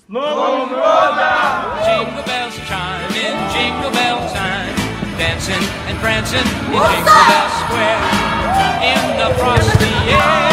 С Новым годом! Jingle bells chime in jingle bell time, dancing and prancing in Jingle Bell Square in the frosty air.